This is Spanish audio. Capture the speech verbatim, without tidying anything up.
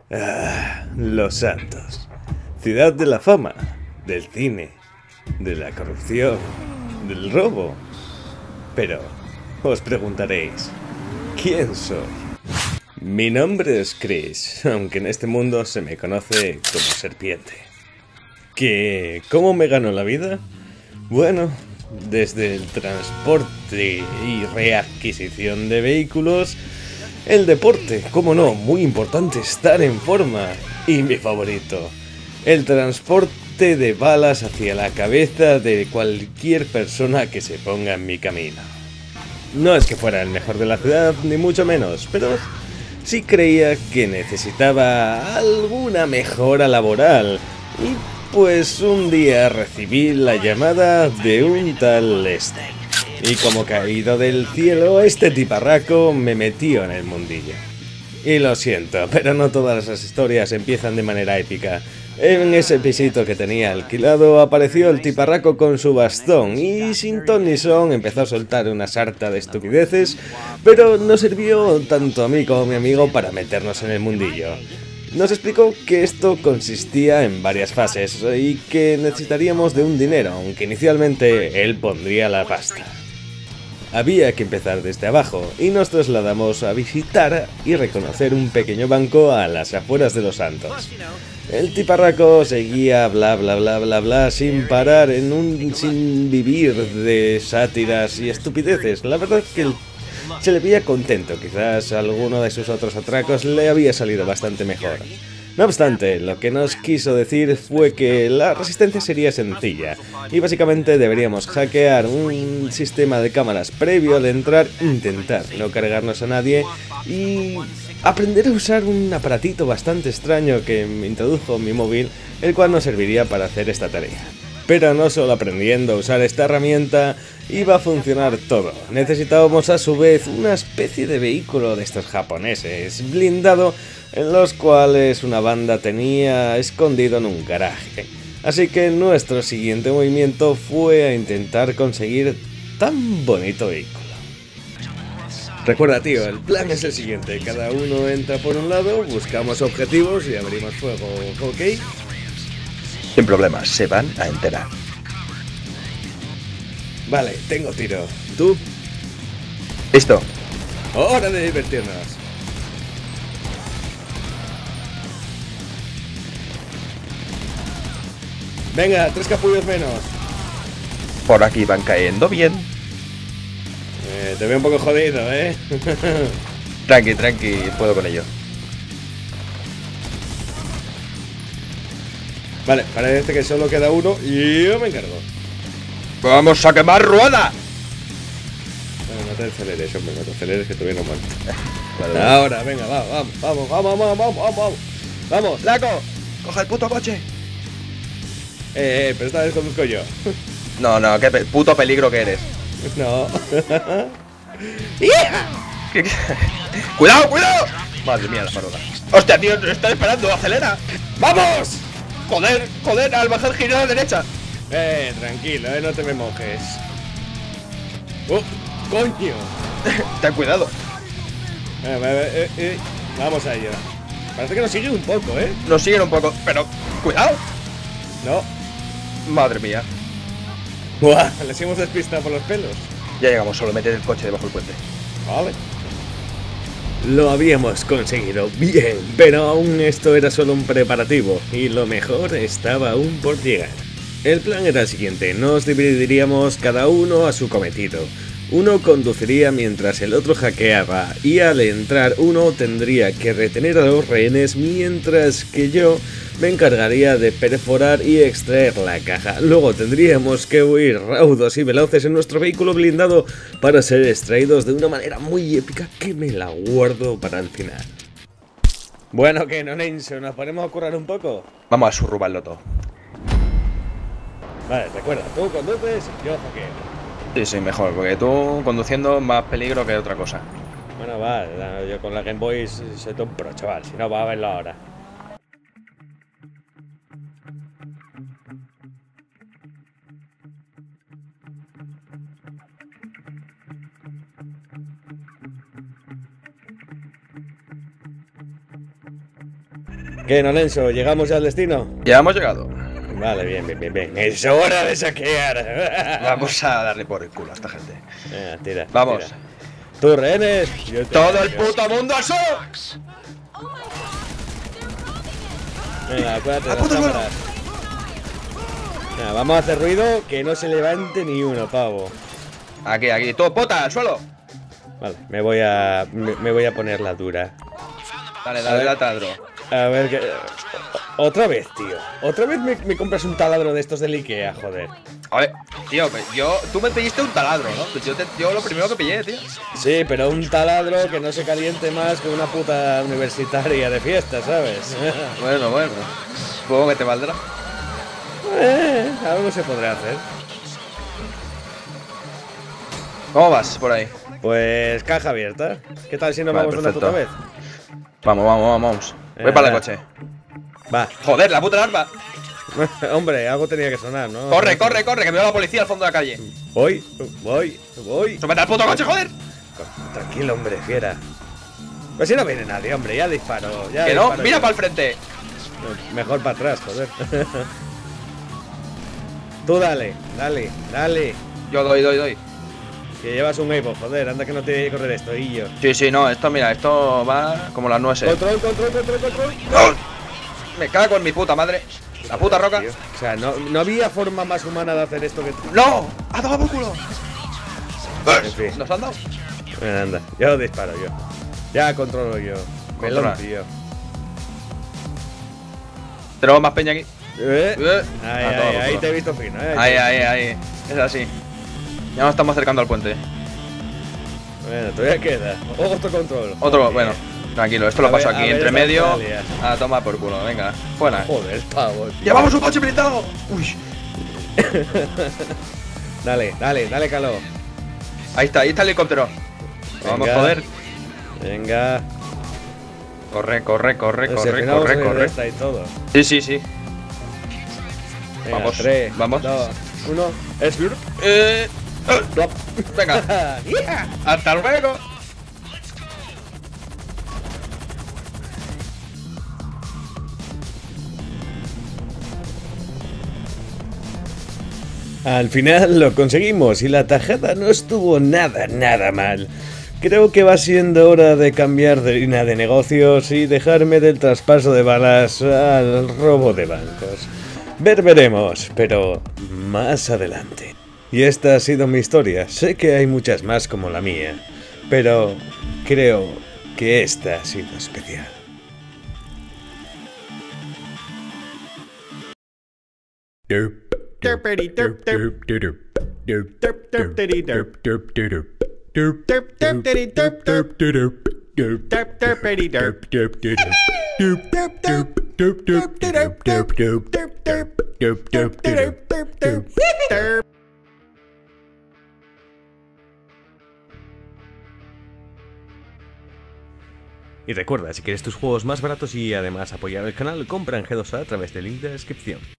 Ah, Los Santos. Ciudad de la fama, del cine, de la corrupción, del robo. Pero os preguntaréis, ¿quién soy? Mi nombre es Chris, aunque en este mundo se me conoce como Serpiente. ¿Que cómo me gano la vida? Bueno, desde el transporte y readquisición de vehículos, el deporte, cómo no, muy importante estar en forma, y mi favorito, el transporte de balas hacia la cabeza de cualquier persona que se ponga en mi camino. No es que fuera el mejor de la ciudad, ni mucho menos, pero sí creía que necesitaba alguna mejora laboral, y pues un día recibí la llamada de un tal Lester. Y como caído del cielo, este tiparraco me metió en el mundillo. Y lo siento, pero no todas las historias empiezan de manera épica. En ese pisito que tenía alquilado apareció el tiparraco con su bastón y sin ton ni son empezó a soltar una sarta de estupideces, pero nos sirvió tanto a mí como a mi amigo para meternos en el mundillo. Nos explicó que esto consistía en varias fases y que necesitaríamos de un dinero, aunque inicialmente él pondría la pasta. Había que empezar desde abajo y nos trasladamos a visitar y reconocer un pequeño banco a las afueras de Los Santos. El tiparraco seguía bla bla bla bla bla sin parar en un sin vivir de sátiras y estupideces. La verdad es que el se le veía contento, quizás alguno de sus otros atracos le había salido bastante mejor. No obstante, lo que nos quiso decir fue que la resistencia sería sencilla, y básicamente deberíamos hackear un sistema de cámaras previo al entrar, intentar no cargarnos a nadie, y aprender a usar un aparatito bastante extraño que me introdujo en mi móvil, el cual nos serviría para hacer esta tarea. Pero no solo aprendiendo a usar esta herramienta iba a funcionar todo. Necesitábamos a su vez una especie de vehículo de estos japoneses, blindado, en los cuales una banda tenía escondido en un garaje. Así que nuestro siguiente movimiento fue a intentar conseguir tan bonito vehículo. Recuerda, tío, el plan es el siguiente. Cada uno entra por un lado, buscamos objetivos y abrimos fuego, ¿ok? Sin problemas, se van a enterar. Vale, tengo tiro. ¿Tú? Listo. ¡Hora de divertirnos! Venga, tres capullos menos. Por aquí van cayendo bien. Eh, te veo un poco jodido, ¿eh? Tranqui, tranqui, puedo con ello. Vale, parece que solo queda uno y yo me encargo. ¡Vamos a quemar rueda! Bueno, no te aceleres, hombre, no te aceleres que todavía no muerto. Vale, vale. Ahora, venga, va, vamos, vamos, vamos, vamos, vamos, vamos, vamos. Vamos, ¡Laco! ¡Coge el puto coche! Eh, eh, pero esta vez conduzco yo. No, no, qué pe puto peligro que eres. No. ¿Qué, qué? ¡Cuidado, cuidado! Madre mía, la parola. ¡Hostia, tío! ¡Nos están esperando! ¡Acelera! ¡Vamos! ¡Joder! ¡Joder! Al bajar gira a la derecha. Eh, tranquilo, eh, no te me mojes. ¡Oh, coño! Ten cuidado. Eh, eh, eh, eh. Vamos a ello. Parece que nos sigue un poco, ¿eh? Nos siguen un poco, pero ¡cuidado! No. Madre mía. Buah, les hemos despistado por los pelos. Ya llegamos, solo meter el coche debajo del puente. Vale. Lo habíamos conseguido, bien, pero aún esto era solo un preparativo, y lo mejor estaba aún por llegar. El plan era el siguiente, nos dividiríamos cada uno a su cometido. Uno conduciría mientras el otro hackeaba, y al entrar uno tendría que retener a los rehenes mientras que yo me encargaría de perforar y extraer la caja. Luego tendríamos que huir raudos y veloces en nuestro vehículo blindado para ser extraídos de una manera muy épica que me la guardo para el final. Bueno, que no, Nenso, ¿nos ponemos a currar un poco? Vamos a surrubarlo todo. Vale, recuerda, tú conduces y yo hackeo. Sí, sí, mejor, porque tú conduciendo más peligro que otra cosa. Bueno, va, yo con la Game Boy soy todo un pro, chaval, si no va a verlo ahora. ¿Qué, Nolenso? ¿Llegamos ya al destino? Ya hemos llegado. Vale, bien, bien, bien, bien. Es hora de saquear. Vamos a darle por el culo a esta gente. Venga, tira. Vamos. Tira. Tú, rehenes. Yo te Todo el yo. puto mundo al suelo. Venga, acuérdate de ¡Al las puto suelo! cámaras. Venga, vamos a hacer ruido que no se levante ni uno, pavo. Aquí, aquí. Todo pota al suelo. Vale, me voy a. Me, me voy a poner la dura. Dale, A dale, ver. dale taladro. A ver que. Otra vez, tío. Otra vez me, me compras un taladro de estos del Ikea, joder. A ver, tío, pues yo. Tú me pediste un taladro, ¿no? Pues yo, te, yo lo primero que pillé, tío. Sí, pero un taladro que no se caliente más que una puta universitaria de fiesta, ¿sabes? Bueno, bueno. Supongo que te valdrá. Eh, algo se podrá hacer. ¿Cómo vas por ahí? Pues caja abierta. ¿Qué tal si nos Vale, vamos de una puta vez? perfecto. Vamos, vamos, vamos, vamos. Voy Eh, para el va. coche. Va. Joder, la puta alarma. Hombre, algo tenía que sonar, ¿no? Corre, corre, corre, que me veo la policía al fondo de la calle. Voy, voy, voy. ¡Súbete al puto coche, joder! Tranquilo, hombre, fiera. Pues si no viene nadie, hombre, ya disparo. Ya Que no, disparo mira yo. para el frente. Mejor para atrás, joder. Tú dale, dale, dale. Yo doy, doy, doy. Que llevas un Evo, joder, anda que no te tiene que correr esto, y yo. Sí, sí, no, esto, mira, esto va como las nueces. Control, control, control, control. ¡Oh! Me cago en mi puta madre. La puta roca. Tío. O sea, no, no había forma más humana de hacer esto que tú. ¡No! ¡Ha dado por culo! En fin. ¿Nos han dado? Bueno, anda, yo disparo yo. Ya controlo yo. Melón, Controla. tío. Tenemos más peña aquí. Eh. Eh. Ahí, A todo ahí, por ahí culo. te he visto fino, eh. Ahí, ahí, ahí. Es así. Ya nos estamos acercando al puente. Bueno, todavía queda. Otro control. Otro, Joder. bueno, tranquilo, esto lo A paso ver, a aquí ver entre esa medio. Italia. A tomar por culo, venga. Fuera. Joder, pavo. tío. ¡Llevamos un coche blindado! Uy. Dale, dale, dale calor. Ahí está, ahí está el helicóptero. Vamos, Venga. joder. Venga. Corre, corre, corre, Si al corre, final vamos a corre, salir de corre. esta y todo. Sí, sí, sí. Venga, Vamos, tres, vamos. dos, uno. Es blur. Eh. eh, Plop. Venga, Yeah. hasta luego. Al final lo conseguimos y la tajada no estuvo nada, nada mal. Creo que va siendo hora de cambiar de línea de negocios y dejarme del traspaso de balas al robo de bancos. Ver veremos, pero más adelante. Y esta ha sido mi historia. Sé que hay muchas más como la mía, pero creo que esta ha sido especial. Derp. Derpity derp derp derp derp derp derp diddy derp derp derp derp derp derp diddy derp derp derp derp derp derpity derp derp derp derp derp derp derp derp derp derp derp derp derp derp derp derp derp. Y recuerda, si quieres tus juegos más baratos y además apoyar el canal, compra en G dos A a través del link de la descripción.